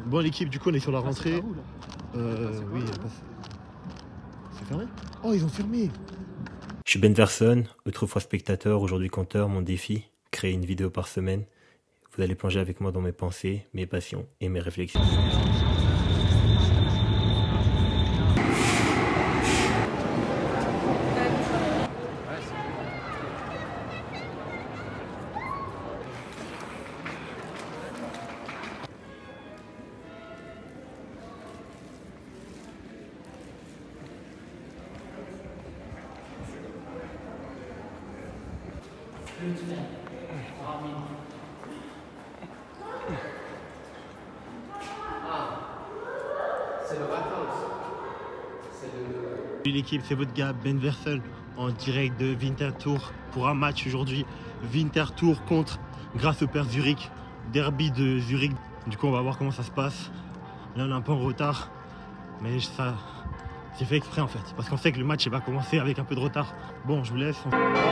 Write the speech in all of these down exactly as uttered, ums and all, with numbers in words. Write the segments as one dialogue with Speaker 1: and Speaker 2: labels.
Speaker 1: Bon l'équipe, du coup on est sur la rentrée. Euh, oui, c'est fermé. Oh ils ont fermé.
Speaker 2: Je suis Benverson, autrefois spectateur, aujourd'hui compteur. Mon défi, créer une vidéo par semaine. Vous allez plonger avec moi dans mes pensées, mes passions et mes réflexions.
Speaker 1: Salut l'équipe, c'est votre gars Benverson en direct de Winterthur pour un match aujourd'hui. Winterthur contre Grasshopper Zurich, derby de Zurich. Du coup on va voir comment ça se passe. Là on est un peu en retard, mais ça c'est fait exprès en fait, parce qu'on sait que le match va commencer avec un peu de retard. Bon, je vous laisse.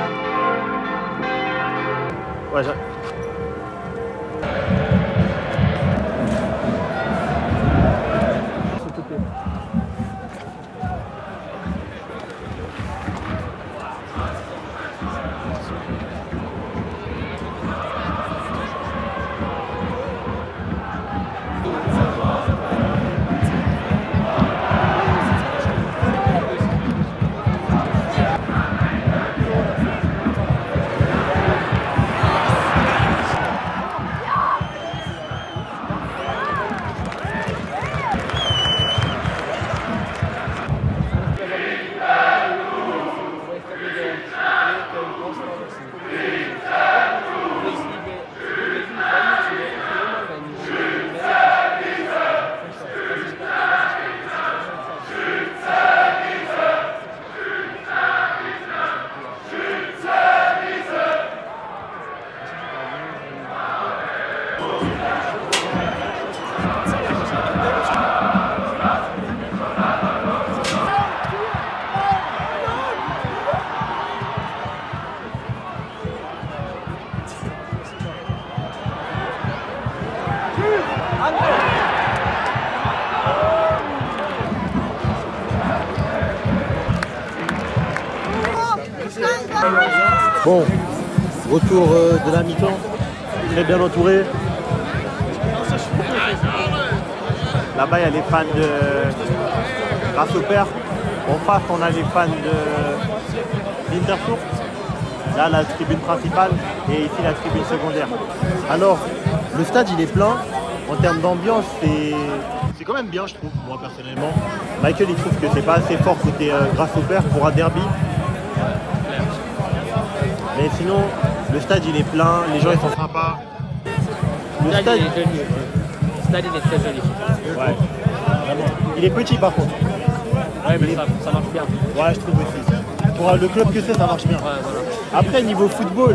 Speaker 1: Ouais, j'ai... Bon, retour euh, de la mi-temps, très bien entouré. Là-bas, il y a les fans de Grasshopper. En face, on a les fans de Winterthur. Là, la tribune principale et ici la tribune secondaire. Alors, le stade, il est plein. En termes d'ambiance, c'est c'est quand même bien, je trouve, moi personnellement. Michael, il trouve que c'est pas assez fort côté euh, Grasshopper pour un derby. Mais sinon, le stade il est plein, les gens ils sont sympas. Le stade,
Speaker 3: stade il est joli. Le stade il est très joli.
Speaker 1: Ouais, vraiment. Il est petit par contre.
Speaker 3: Ouais, mais ça, ça marche bien.
Speaker 1: Ouais, je trouve aussi. Pour le club que c'est, ça marche bien.
Speaker 3: Ouais, voilà.
Speaker 1: Après, niveau football.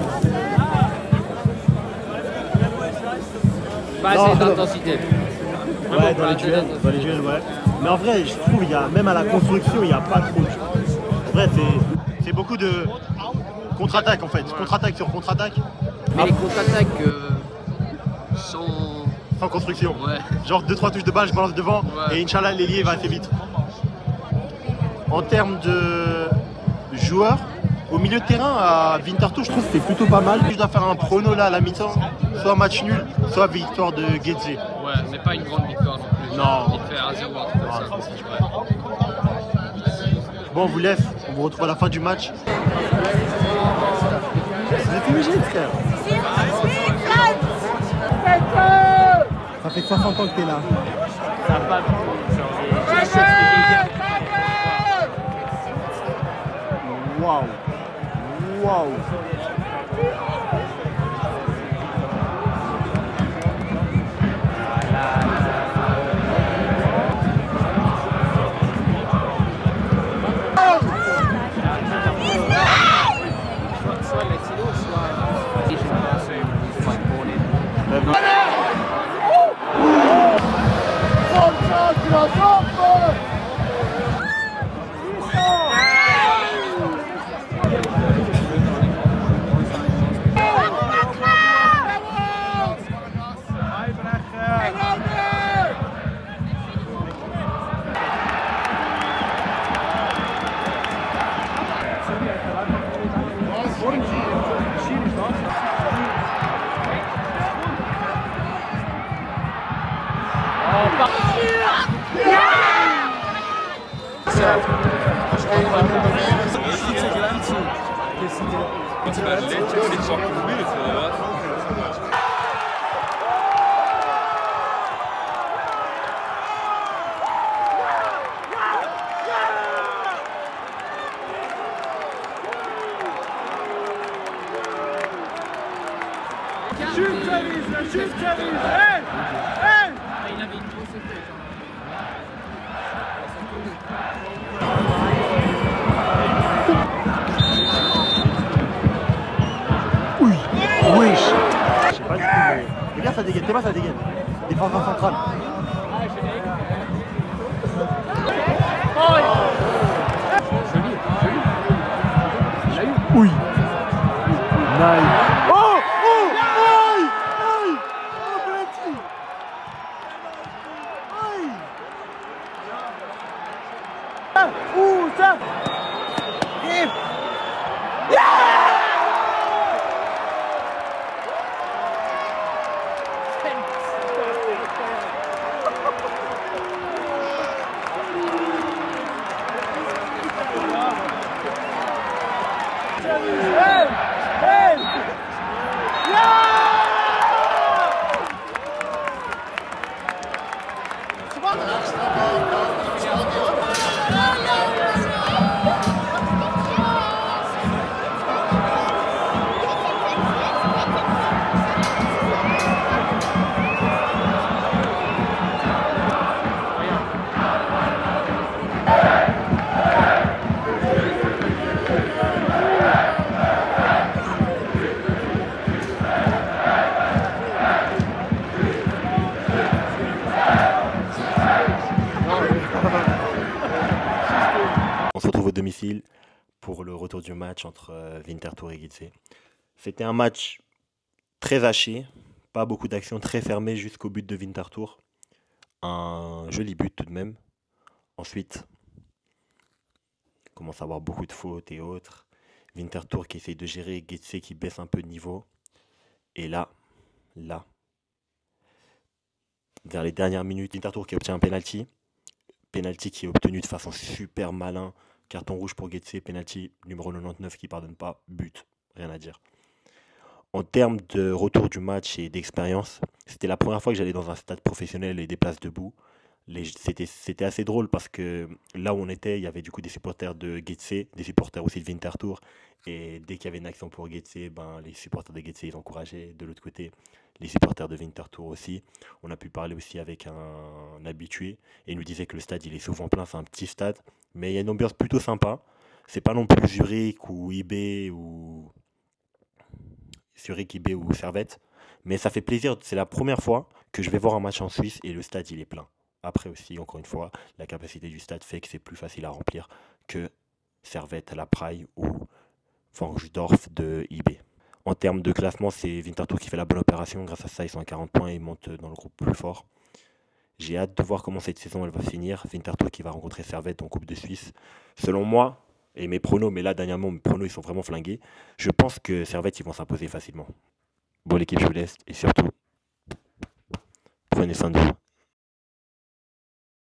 Speaker 3: Pas assez d'intensité.
Speaker 1: Ouais, dans les duels, dans les duels, ouais. Mais en vrai, je trouve il y a même à la construction, il n'y a pas trop. En vrai, c'est beaucoup de contre-attaque en fait, ouais. Contre-attaque sur contre-attaque.
Speaker 3: Mais ah, les contre-attaques euh, sont...
Speaker 1: sans construction.
Speaker 3: Ouais.
Speaker 1: Genre deux trois touches de balle, je balance devant, ouais. Et Inch'Allah l'ailier va assez vite. En termes de joueurs, au milieu de terrain à Winterthur, je trouve que c'est plutôt pas mal. Je dois faire un prono là à la mi-temps, soit match nul, soit victoire de Getse.
Speaker 3: Ouais, mais pas une grande victoire non plus.
Speaker 1: Non.
Speaker 3: Il te fait un zéro comme ça.
Speaker 1: Bon, on vous laisse, on vous retrouve à la fin du match. Vous êtes obligé, frère. Ça fait soixante ans que t'es là.
Speaker 3: Ça va pas beaucoup.
Speaker 1: Waouh. Waouh.
Speaker 4: Chute Savis, la chute Savis. Hey, hey.
Speaker 3: Il avait une grosse effet.
Speaker 1: Oui. Oui. Je sais pas du tout, mais... Regarde, ça dégaine. T'es pas, ça dégaine. Défenseur central.
Speaker 3: Joli, joli. Il l'a eu.
Speaker 1: Oui. Nice. Oh, oh, aïe, aïe. Oh, penalty. Aïe. Ah, ouh, ça. Et... Hey! Hey! Yeah!
Speaker 2: On se retrouve au domicile pour le retour du match entre euh, Winterthur et Gitze. C'était un match très haché, pas beaucoup d'actions, très fermé jusqu'au but de Winterthur. Un joli but tout de même. Ensuite, il commence à avoir beaucoup de fautes et autres. Winterthur qui essaye de gérer, Gitze qui baisse un peu de niveau. Et là, là, vers les dernières minutes, Winterthur qui obtient un penalty. Penalty qui est obtenu de façon super malin. Carton rouge pour Gitze, penalty numéro quatre-vingt-dix-neuf qui pardonne pas, but, rien à dire. En termes de retour du match et d'expérience, c'était la première fois que j'allais dans un stade professionnel et des places debout. C'était c'était assez drôle parce que là où on était, il y avait du coup des supporters de Gitze, des supporters aussi de Winterthur. Et dès qu'il y avait une action pour Gitze, ben, les supporters de Gitze ils encourageaient. De l'autre côté, les supporters de Winterthur aussi. On a pu parler aussi avec un, un habitué et il nous disait que le stade il est souvent plein, c'est un petit stade, mais il y a une ambiance plutôt sympa. C'est pas non plus Zurich ou I B ou Zurich, I B ou Servette, mais ça fait plaisir. C'est la première fois que je vais voir un match en Suisse et le stade il est plein. Après aussi, encore une fois, la capacité du stade fait que c'est plus facile à remplir que Servette à la Praille ou Varnsdorf de I B. En termes de classement, c'est Winterthur qui fait la bonne opération. Grâce à ça, ils sont à quarante points et ils montent dans le groupe plus fort. J'ai hâte de voir comment cette saison elle va finir. Winterthur qui va rencontrer Servette en Coupe de Suisse. Selon moi, et mes pronos, mais là dernièrement mes pronos ils sont vraiment flingués, je pense que Servette ils vont s'imposer facilement. Bon l'équipe, je vous laisse et surtout, prenez soin de vous.